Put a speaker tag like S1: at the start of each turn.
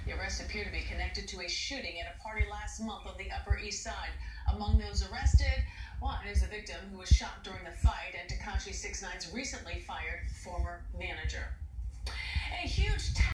S1: The arrests appear to be connected to a shooting at a party last month on the Upper East Side. Among those arrested, one is a victim who was shot during the fight and Tekashi6ix9ine's recently fired former manager. A huge